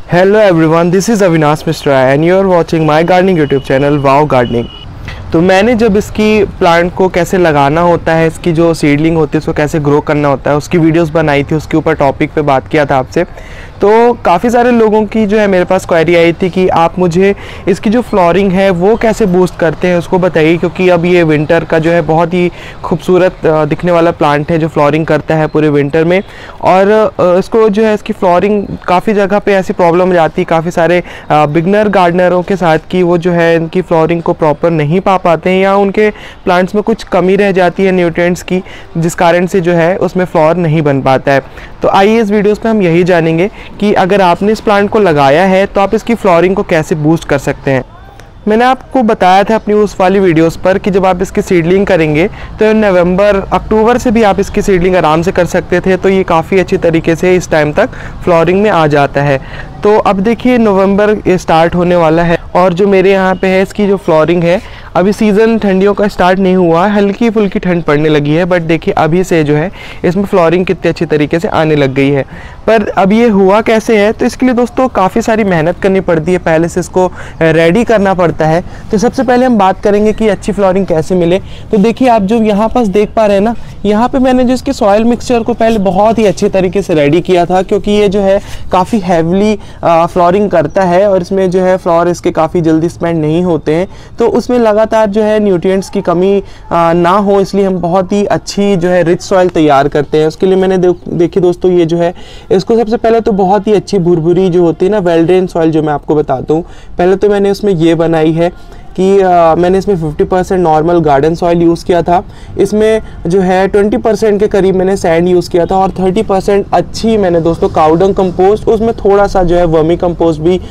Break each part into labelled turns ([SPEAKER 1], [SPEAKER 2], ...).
[SPEAKER 1] Hello everyone, this is Avinash Mishra and you are watching my gardening YouTube channel Wow Gardening। तो मैंने जब इसकी plant को कैसे लगाना होता है, इसकी जो सीडलिंग होती है उसको कैसे ग्रो करना होता है, उसकी वीडियोस बनाई थी, उसके ऊपर टॉपिक पे बात किया था आपसे। तो काफ़ी सारे लोगों की जो है मेरे पास क्वेरी आई थी कि आप मुझे इसकी जो फ्लोरिंग है वो कैसे बूस्ट करते हैं उसको बताइए, क्योंकि अब ये विंटर का जो है बहुत ही खूबसूरत दिखने वाला प्लांट है जो फ्लोरिंग करता है पूरे विंटर में। और इसको जो है इसकी फ्लोरिंग काफ़ी जगह पे ऐसी प्रॉब्लम जाती है काफ़ी सारे बिगनर गार्डनरों के साथ कि वो जो है इनकी फ्लोरिंग को प्रॉपर नहीं पा पाते हैं या उनके प्लांट्स में कुछ कमी रह जाती है न्यूट्रिएंट्स की, जिस कारण से जो है उसमें फ्लावर नहीं बन पाता है। तो आइए इस वीडियोस में हम यही जानेंगे कि अगर आपने इस प्लांट को लगाया है तो आप इसकी फ्लावरिंग को कैसे बूस्ट कर सकते हैं। मैंने आपको बताया था अपनी उस वाली वीडियोस पर कि जब आप इसकी सीडलिंग करेंगे तो नवंबर अक्टूबर से भी आप इसकी सीडलिंग आराम से कर सकते थे, तो ये काफ़ी अच्छी तरीके से इस टाइम तक फ्लावरिंग में आ जाता है। तो अब देखिए नवंबर स्टार्ट होने वाला है और जो मेरे यहाँ पे है इसकी जो फ्लावरिंग है, अभी सीज़न ठंडियों का स्टार्ट नहीं हुआ, हल्की फुल्की ठंड पड़ने लगी है, बट देखिए अभी से जो है इसमें फ्लावरिंग कितनी अच्छी तरीके से आने लग गई है। पर अब ये हुआ कैसे है, तो इसके लिए दोस्तों काफ़ी सारी मेहनत करनी पड़ती है, पहले से इसको रेडी करना पड़ता है। तो सबसे पहले हम बात करेंगे कि अच्छी फ्लावरिंग कैसे मिले। तो देखिए आप जो यहाँ पास देख पा रहे हैं ना, यहाँ पे मैंने जो इसके सॉइल मिक्सचर को पहले बहुत ही अच्छी तरीके से रेडी किया था, क्योंकि ये जो है काफ़ी हैवली फ्लावरिंग करता है और इसमें जो है फ्लावर इसके काफ़ी जल्दी स्पेंड नहीं होते हैं, तो उसमें लगातार जो है न्यूट्रिएंट्स की कमी ना हो, इसलिए हम बहुत ही अच्छी जो है रिच सॉइल तैयार करते हैं। उसके लिए मैंने देखिए दोस्तों ये जो है इसको सबसे पहले तो बहुत ही अच्छी भुरभुरी जो होती है ना वेल ड्रेन सॉइल, जो मैं आपको बताता हूँ। पहले तो मैंने उसमें ये बनाई है कि मैंने इसमें 50% नॉर्मल गार्डन सॉइल यूज़ किया था, इसमें जो है 20% के करीब मैंने सैंड यूज़ किया था और 30% अच्छी मैंने दोस्तों काउडंग कंपोस्ट, उसमें थोड़ा सा जो है वर्मी कंपोस्ट भी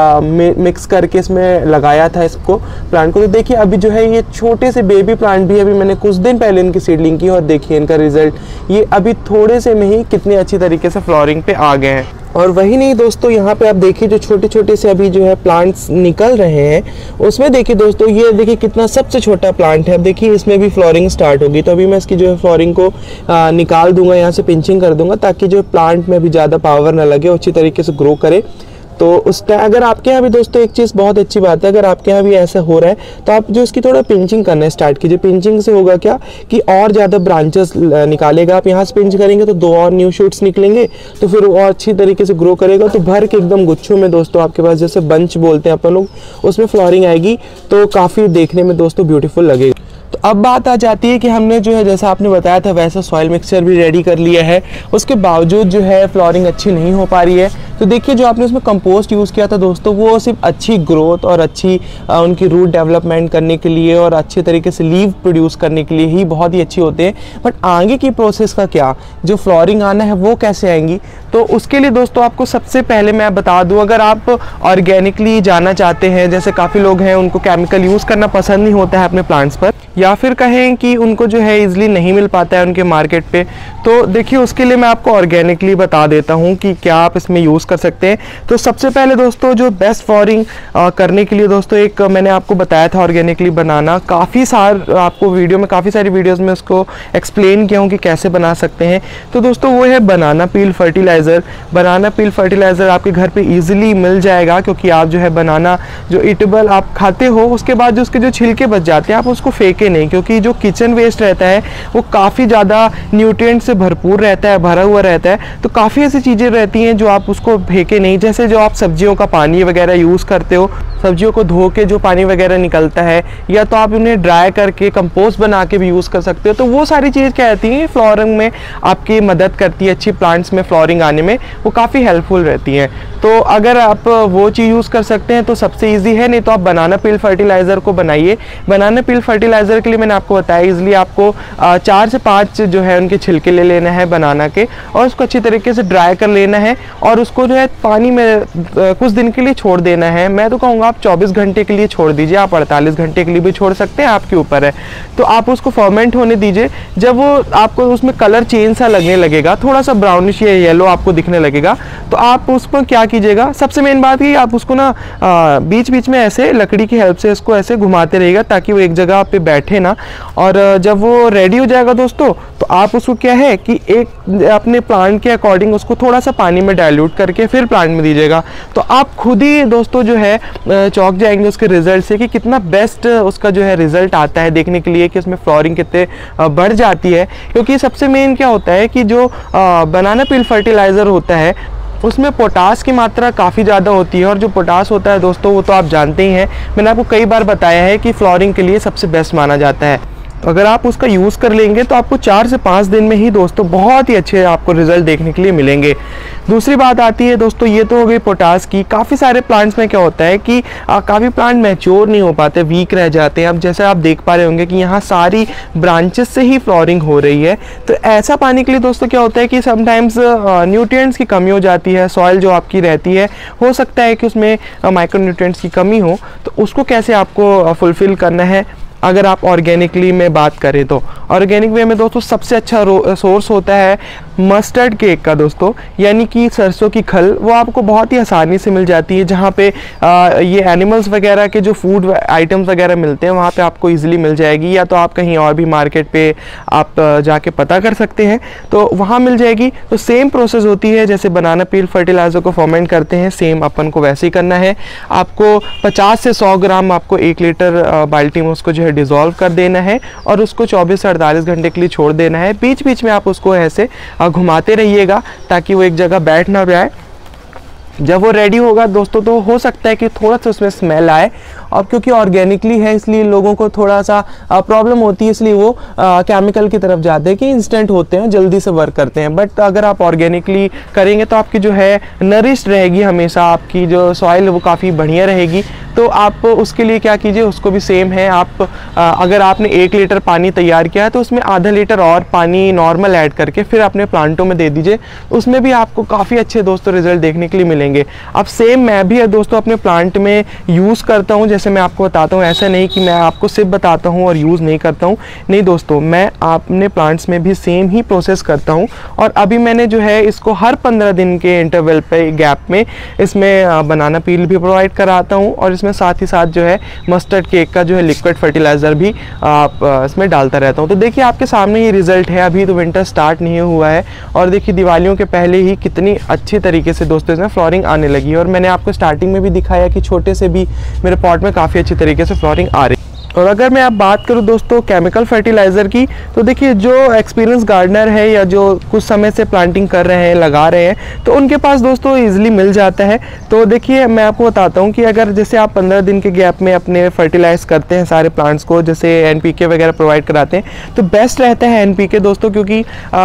[SPEAKER 1] मिक्स करके इसमें लगाया था इसको प्लांट को। तो देखिए अभी जो है ये छोटे से बेबी प्लांट भी अभी मैंने कुछ दिन पहले इनकी सीडलिंग की और देखिए इनका रिजल्ट, ये अभी थोड़े से में ही कितने अच्छी तरीके से फ्लावरिंग पे आ गए हैं। और वही नहीं दोस्तों, यहाँ पे आप देखिए जो छोटे छोटे से अभी जो है प्लांट्स निकल रहे हैं, उसमें देखिए दोस्तों ये देखिए कितना सबसे छोटा प्लांट है। अब देखिए इसमें भी फ्लावरिंग स्टार्ट होगी, तो अभी मैं इसकी जो है फ्लावरिंग को निकाल दूंगा, यहाँ से पिंचिंग कर दूंगा ताकि जो प्लांट में भी ज़्यादा पावर ना लगे और अच्छी तरीके से ग्रो करे। तो उस टाइम अगर आपके यहाँ भी दोस्तों एक चीज़ बहुत अच्छी बात है, अगर आपके यहाँ भी ऐसा हो रहा है तो आप जो इसकी थोड़ा पिंचिंग करना स्टार्ट कीजिए। पिंचिंग से होगा क्या कि और ज़्यादा ब्रांचेस निकालेगा, आप यहाँ से पिंच करेंगे तो 2 और न्यू शूट्स निकलेंगे, तो फिर वो अच्छी तरीके से ग्रो करेगा। तो भर के एकदम गुच्छों में दोस्तों आपके पास जैसे बंच बोलते हैं अपन लोग, उसमें फ्लावरिंग आएगी, तो काफ़ी देखने में दोस्तों ब्यूटीफुल लगेगा। तो अब बात आ जाती है कि हमने जो है जैसा आपने बताया था वैसा सॉइल मिक्सचर भी रेडी कर लिया है, उसके बावजूद जो है फ्लावरिंग अच्छी नहीं हो पा रही है। तो देखिए जो आपने उसमें कंपोस्ट यूज़ किया था दोस्तों, वो सिर्फ अच्छी ग्रोथ और अच्छी उनकी रूट डेवलपमेंट करने के लिए और अच्छे तरीके से लीव प्रोड्यूस करने के लिए ही बहुत ही अच्छी होते हैं, बट आगे की प्रोसेस का क्या, जो फ्लावरिंग आना है वो कैसे आएंगी। तो उसके लिए दोस्तों आपको सबसे पहले मैं बता दूं, अगर आप ऑर्गेनिकली जाना चाहते हैं, जैसे काफ़ी लोग हैं उनको केमिकल यूज़ करना पसंद नहीं होता है अपने प्लांट्स पर, या फिर कहें कि उनको जो है इजीली नहीं मिल पाता है उनके मार्केट पे, तो देखिए उसके लिए मैं आपको ऑर्गेनिकली बता देता हूँ कि क्या आप इसमें यूज़ कर सकते हैं। तो सबसे पहले दोस्तों जो बेस्ट फ्लावरिंग करने के लिए दोस्तों एक मैंने आपको बताया था ऑर्गेनिकली बनाना, काफ़ी आपको वीडियो में काफ़ी सारी वीडियोज़ में उसको एक्सप्लेन किया हूँ कि कैसे बना सकते हैं। तो दोस्तों वो है बनाना पील फर्टिलाइज़र। बनाना पील फर्टिलाइज़र आपके घर पे इजीली मिल जाएगा, क्योंकि आप जो है बनाना जो ईटेबल आप खाते हो उसके बाद जो उसके जो छिलके बच जाते हैं आप उसको फेंके नहीं, क्योंकि जो किचन वेस्ट रहता है वो काफ़ी ज़्यादा न्यूट्रिएंट से भरपूर रहता है, भरा हुआ रहता है। तो काफ़ी ऐसी चीज़ें रहती हैं जो आप उसको फेंके नहीं, जैसे जो आप सब्जियों का पानी वगैरह यूज़ करते हो, सब्जियों को धो के जो पानी वगैरह निकलता है, या तो आप उन्हें ड्राई करके कंपोस्ट बना के भी यूज़ कर सकते हो। तो वो सारी चीज़ क्या रहती हैं फ्लावरिंग में आपकी मदद करती है, अच्छी प्लांट्स में फ्लावरिंग आने में वो काफ़ी हेल्पफुल रहती हैं। तो अगर आप वो चीज़ यूज़ कर सकते हैं तो सबसे ईजी है, नहीं तो आप बनाना पील फर्टिलाइज़र को बनाइए। बनाना पील फर्टिलाइज़र के लिए मैंने आपको बताया ईजिली आपको 4 से 5 जो है उनके छिलके ले लेना है बनाना के, और उसको अच्छी तरीके से ड्राई कर लेना है और उसको जो है पानी में कुछ दिन के लिए छोड़ देना है। मैं तो कहूँगा आप 24 घंटे के लिए छोड़ दीजिए, आप 48 घंटे के लिए भी छोड़ सकते हैं, आपके ऊपर है। तो आप उसको फर्मेंट होने दीजिए। जब वो आपको उसमें कलर चेंज सा लगने लगेगा, थोड़ा सा ब्राउनिश या येलो आपको दिखने लगेगा, तो आप उसमें क्या कीजिएगा। सबसे मेन बात है आप उसको ना बीच बीच में ऐसे लकड़ी की हेल्प से इसको ऐसे घुमाते रहिएगा ताकि वो एक जगह पे बैठे ना। और जब वो रेडी हो जाएगा दोस्तों तो आप उसको क्या है कि एक अपने प्लांट के अकॉर्डिंग उसको थोड़ा सा पानी में डाइल्यूट करके फिर प्लांट में दीजिएगा। तो आप खुद ही दोस्तों जो है चौंक जाएंगे उसके रिजल्ट से कि कितना बेस्ट उसका जो है रिजल्ट आता है देखने के लिए कि उसमें फ्लोरिंग कितने बढ़ जाती है। क्योंकि सबसे मेन क्या होता है कि जो बनाना पील फर्टिलाइज़र होता है उसमें पोटास की मात्रा काफ़ी ज़्यादा होती है। और जो पोटास होता है दोस्तों वो तो आप जानते ही हैं, मैंने आपको कई बार बताया है कि फ्लोरिंग के लिए सबसे बेस्ट माना जाता है। तो अगर आप उसका यूज़ कर लेंगे तो आपको 4 से 5 दिन में ही दोस्तों बहुत ही अच्छे आपको रिजल्ट देखने के लिए मिलेंगे। दूसरी बात आती है दोस्तों, ये तो हो गई पोटास की। काफ़ी सारे प्लांट्स में क्या होता है कि काफ़ी प्लांट मैच्योर नहीं हो पाते, वीक रह जाते हैं। अब जैसे आप देख पा रहे होंगे कि यहाँ सारी ब्रांचेस से ही फ्लोरिंग हो रही है। तो ऐसा पाने के लिए दोस्तों क्या होता है कि समटाइम्स न्यूट्रिएंट्स की कमी हो जाती है। सॉइल जो आपकी रहती है हो सकता है कि उसमें माइक्रो न्यूट्रिएंट्स की कमी हो, तो उसको कैसे आपको फुलफ़िल करना है। अगर आप ऑर्गेनिकली में बात करें तो ऑर्गेनिक वे में दोस्तों सबसे अच्छा सोर्स होता है मस्टर्ड केक का दोस्तों, यानी कि सरसों की खल। वो आपको बहुत ही आसानी से मिल जाती है। जहाँ पे ये एनिमल्स वगैरह के जो फूड आइटम्स वगैरह मिलते हैं वहाँ पे आपको इजीली मिल जाएगी, या तो आप कहीं और भी मार्केट पे आप जाके पता कर सकते हैं तो वहाँ मिल जाएगी। तो सेम प्रोसेस होती है जैसे बनाना पील फर्टिलाइज़र को फर्मेंट करते हैं, सेम अपन को वैसे ही करना है। आपको 50 से 100 ग्राम आपको 1 लीटर बाल्टी में उसको जो है डिज़ोल्व कर देना है और उसको 24 से 48 घंटे के लिए छोड़ देना है। बीच बीच में आप उसको ऐसे घुमाते रहिएगा ताकि वो एक जगह बैठ ना जाए। जब वो रेडी होगा दोस्तों तो हो सकता है कि थोड़ा सा उसमें स्मेल आए, और क्योंकि ऑर्गेनिकली है इसलिए लोगों को थोड़ा सा प्रॉब्लम होती है, इसलिए वो केमिकल की तरफ जाते हैं कि इंस्टेंट होते हैं, जल्दी से वर्क करते हैं। बट अगर आप ऑर्गेनिकली करेंगे तो आपकी जो है नरिश्ड रहेगी, हमेशा आपकी जो सॉइल है वो काफ़ी बढ़िया रहेगी। तो आप उसके लिए क्या कीजिए, उसको भी सेम है। आप अगर आपने 1 लीटर पानी तैयार किया है तो उसमें आधा लीटर और पानी नॉर्मल ऐड करके फिर अपने प्लांटों में दे दीजिए। उसमें भी आपको काफ़ी अच्छे दोस्तों रिजल्ट देखने के लिए मिलेंगे। अब सेम मैं भी दोस्तों अपने प्लांट में यूज़ करता हूँ, जैसे मैं आपको बताता हूँ। ऐसा नहीं कि मैं आपको सिर्फ बताता हूँ और यूज़ नहीं करता हूँ, नहीं दोस्तों, मैं अपने प्लांट्स में भी सेम ही प्रोसेस करता हूँ। और अभी मैंने जो है इसको हर 15 दिन के इंटरवल पे गैप में इसमें बनाना पील भी प्रोवाइड कराता हूँ, और इसमें साथ ही साथ जो है मस्टर्ड केक का जो है लिक्विड फर्टिलाइज़र भी आप इसमें डालता रहता हूँ। तो देखिए आपके सामने ये रिजल्ट है। अभी तो विंटर स्टार्ट नहीं हुआ है और देखिए दिवालियों के पहले ही कितनी अच्छी तरीके से दोस्तों इसमें फ्लोरिंग आने लगी है। और मैंने आपको स्टार्टिंग में भी दिखाया कि छोटे से भी मेरे पॉट में काफ़ी अच्छी तरीके से फ्लोरिंग आ रही है। और अगर मैं आप बात करूं दोस्तों केमिकल फर्टिलाइज़र की, तो देखिए जो एक्सपीरियंस गार्डनर है या जो कुछ समय से प्लांटिंग कर रहे हैं, लगा रहे हैं, तो उनके पास दोस्तों इजीली मिल जाता है। तो देखिए मैं आपको बताता हूं कि अगर जैसे आप 15 दिन के गैप में अपने फर्टिलाइज करते हैं सारे प्लांट्स को, जैसे NPK वगैरह प्रोवाइड कराते हैं, तो बेस्ट रहता है NPK दोस्तों, क्योंकि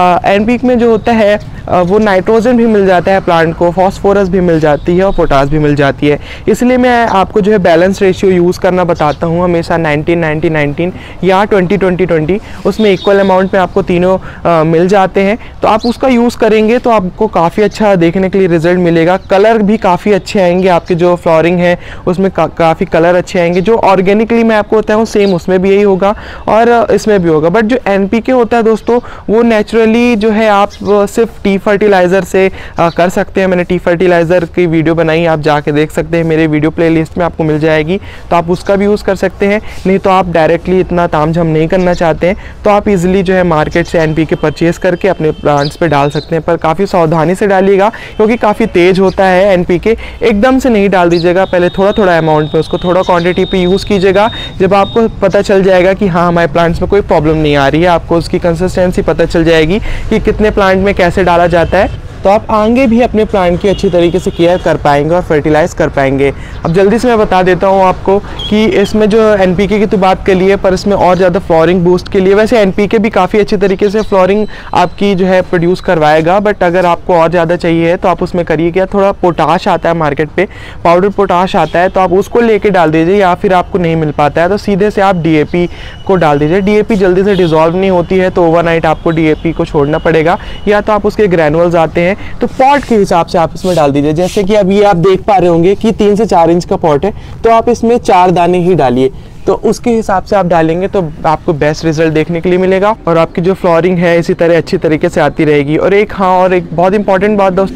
[SPEAKER 1] NPK में जो होता है वो नाइट्रोजन भी मिल जाता है प्लांट को, फॉस्फोरस भी मिल जाती है और पोटास भी मिल जाती है। इसलिए मैं आपको जो है बैलेंस रेशियो यूज़ करना बताता हूँ हमेशा, 19-19-19 या 20-20-20, उसमें इक्वल अमाउंट में आपको तीनों मिल जाते हैं। तो आप उसका यूज़ करेंगे तो आपको काफ़ी अच्छा देखने के लिए रिजल्ट मिलेगा। कलर भी काफ़ी अच्छे आएंगे, आपके जो फ्लोरिंग है उसमें काफ़ी कलर अच्छे आएंगे। जो ऑर्गेनिकली मैं आपको बताऊँ सेम उसमें भी यही होगा और इसमें भी होगा। बट जो NPK होता है दोस्तों वो नेचुरली जो है आप सिर्फ टी फर्टिलाइज़र से कर सकते हैं। मैंने टी फर्टिलाइज़र की वीडियो बनाई, आप जाके देख सकते हैं, मेरे वीडियो प्लेलिस्ट में आपको मिल जाएगी, तो आप उसका भी यूज़ कर सकते हैं। नहीं तो आप डायरेक्टली इतना तामझाम नहीं करना चाहते हैं तो आप इजीली जो है मार्केट से NPK परचेज़ करके अपने प्लांट्स पे डाल सकते हैं। पर काफ़ी सावधानी से डालिएगा क्योंकि काफ़ी तेज़ होता है NPK। एकदम से नहीं डाल दीजिएगा, पहले थोड़ा थोड़ा अमाउंट में उसको थोड़ा क्वांटिटी पे यूज़ कीजिएगा। जब आपको पता चल जाएगा कि हाँ हमारे प्लांट्स में कोई प्रॉब्लम नहीं आ रही है, आपको उसकी कंसिस्टेंसी पता चल जाएगी कि कितने प्लांट में कैसे डाला जाता है, तो आप आगे भी अपने प्लांट की अच्छी तरीके से केयर कर पाएंगे और फर्टिलाइज़ कर पाएंगे। अब जल्दी से मैं बता देता हूँ आपको कि इसमें जो NPK की तो बात कर लिए, पर इसमें और ज़्यादा फ्लोरिंग बूस्ट के लिए वैसे NPK भी काफ़ी अच्छी तरीके से फ्लोरिंग आपकी जो है प्रोड्यूस करवाएगा। बट अगर आपको और ज़्यादा चाहिए तो आप उसमें करिए क्या, थोड़ा पोटाश आता है मार्केट पे, पाउडर पोटाश आता है, तो आप उसको लेके डाल दीजिए। या फिर आपको नहीं मिल पाता है तो सीधे से आप DAP को डाल दीजिए। DAP जल्दी से डिज़ोल्व नहीं होती है तो ओवरनाइट आपको DAP को छोड़ना पड़ेगा, या तो आप उसके ग्रैनुअल्स आते हैं तो पॉट के हिसाब से आप इसमें डाल दीजिए। जैसे कि अभी आप देख पा रहे होंगे कि 3 से 4 इंच का पॉट है, तो आप इसमें 4 दाने ही डालिए। तो उसके हिसाब से आप डालेंगे तो आपको बेस्ट रिजल्ट देखने के लिए मिलेगा और आपकी जो फ्लोरिंग है इसी तरह अच्छी तरीके से आती रहेगी। और एक बहुत इंपॉर्टेंट बात दोस्तों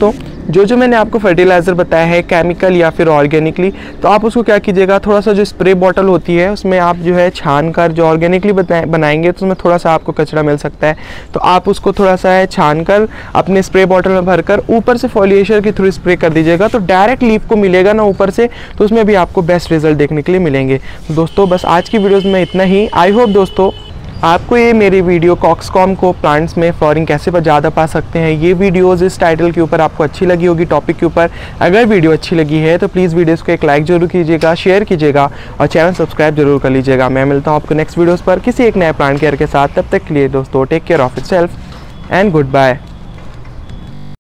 [SPEAKER 1] जो मैंने आपको फर्टिलाइज़र बताया है केमिकल या फिर ऑर्गेनिकली, तो आप उसको क्या कीजिएगा, थोड़ा सा जो स्प्रे बॉटल होती है उसमें आप जो है छान कर, जो ऑर्गेनिकली बनाएंगे तो उसमें थोड़ा सा आपको कचरा मिल सकता है, तो आप उसको थोड़ा सा है छान कर अपने स्प्रे बॉटल में भरकर ऊपर से फॉलिएशर के थ्रू स्प्रे कर दीजिएगा, तो डायरेक्ट लीफ को मिलेगा ना ऊपर से, तो उसमें भी आपको बेस्ट रिजल्ट देखने के लिए मिलेंगे। तो दोस्तों बस आज की वीडियोज़ में इतना ही। आई होप दोस्तों आपको ये मेरी वीडियो कॉक्सकॉम को प्लांट्स में फ्लोरिंग कैसे ज़्यादा पा सकते हैं, ये वीडियोज़ इस टाइटल के ऊपर आपको अच्छी लगी होगी, टॉपिक के ऊपर। अगर वीडियो अच्छी लगी है तो प्लीज़ वीडियोज़ को एक लाइक जरूर कीजिएगा, शेयर कीजिएगा और चैनल सब्सक्राइब जरूर कर लीजिएगा। मैं मिलता हूँ आपको नेक्स्ट वीडियोज़ पर किसी एक नए प्लांट केयर के साथ। तब तक के लिए दोस्तों take care of itself and good bye.